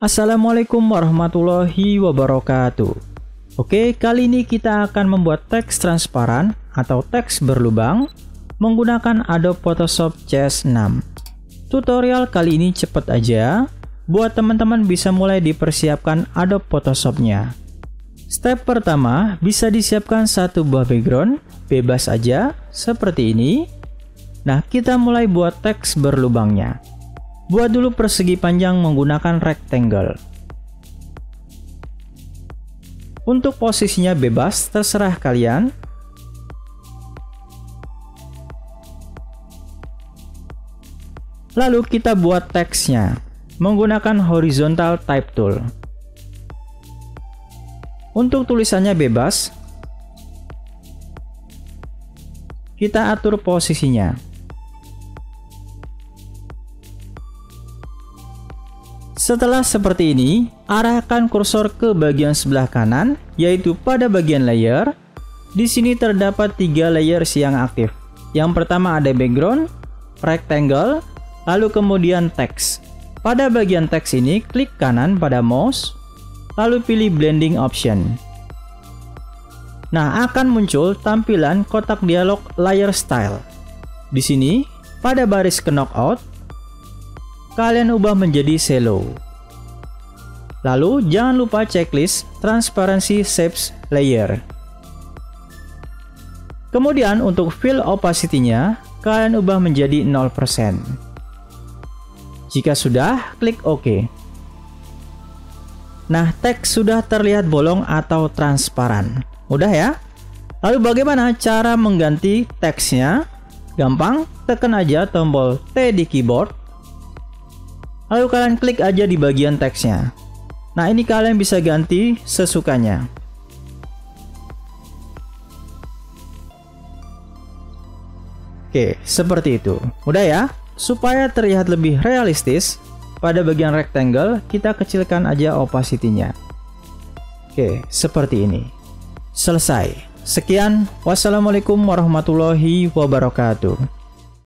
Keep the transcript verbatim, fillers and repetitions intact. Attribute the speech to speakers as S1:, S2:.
S1: Assalamualaikum warahmatullahi wabarakatuh. Oke, kali ini kita akan membuat teks transparan atau teks berlubang menggunakan Adobe Photoshop C S enam. Tutorial kali ini cepat aja, buat teman-teman bisa mulai dipersiapkan Adobe Photoshop-nya. Step pertama, bisa disiapkan satu buah background, bebas aja, seperti ini. Nah, kita mulai buat teks berlubangnya. Buat dulu persegi panjang menggunakan rectangle. Untuk posisinya bebas, terserah kalian. Lalu kita buat teksnya menggunakan horizontal type tool. Untuk tulisannya bebas, kita atur posisinya. Setelah seperti ini, arahkan kursor ke bagian sebelah kanan, yaitu pada bagian layer. Di sini terdapat tiga layers yang aktif. Yang pertama ada background, rectangle, lalu kemudian teks. Pada bagian teks ini, klik kanan pada mouse, lalu pilih blending option. Nah, akan muncul tampilan kotak dialog layer style. Di sini, pada baris knockout, kalian ubah menjadi shallow. Lalu jangan lupa checklist transparency shapes layer. Kemudian untuk fill opacity-nya kalian ubah menjadi nol persen. Jika sudah, klik OK. Nah, teks sudah terlihat bolong atau transparan. Mudah ya? Lalu bagaimana cara mengganti teksnya? Gampang, tekan aja tombol T di keyboard. Lalu kalian klik aja di bagian teksnya. Nah, ini kalian bisa ganti sesukanya. Oke, seperti itu. Mudah ya? Supaya terlihat lebih realistis, pada bagian rectangle kita kecilkan aja opacity-nya. Oke, seperti ini. Selesai. Sekian. Wassalamualaikum warahmatullahi wabarakatuh.